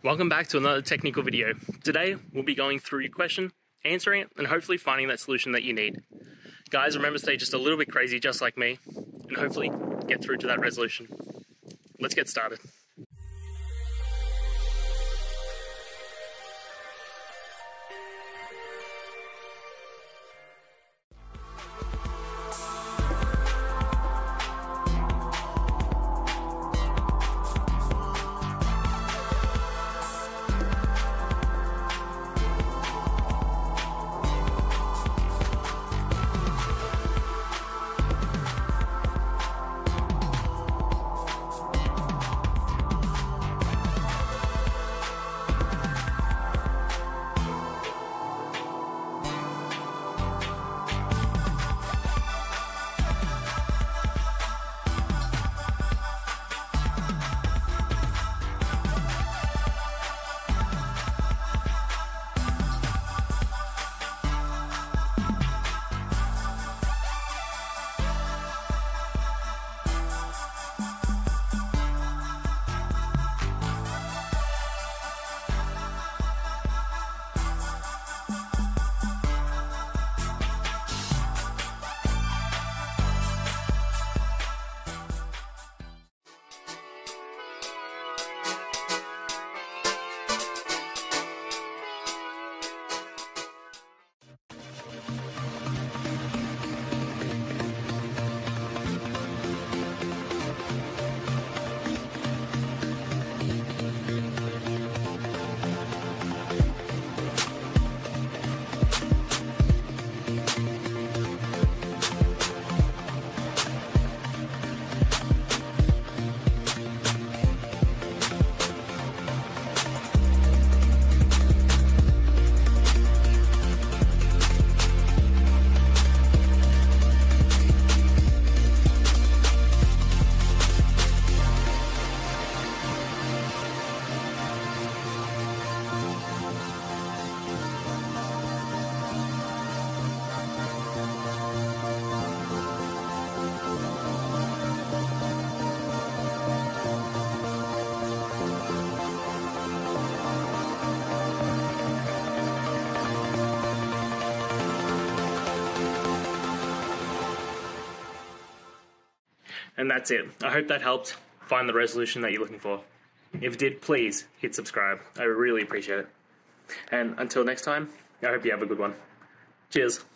Welcome back to another technical video. Today, we'll be going through your question, answering it, and hopefully finding that solution that you need. Guys, remember to stay just a little bit crazy, just like me, and hopefully get through to that resolution. Let's get started. And that's it. I hope that helped find the resolution that you're looking for. If it did, please hit subscribe. I really appreciate it. And until next time, I hope you have a good one. Cheers.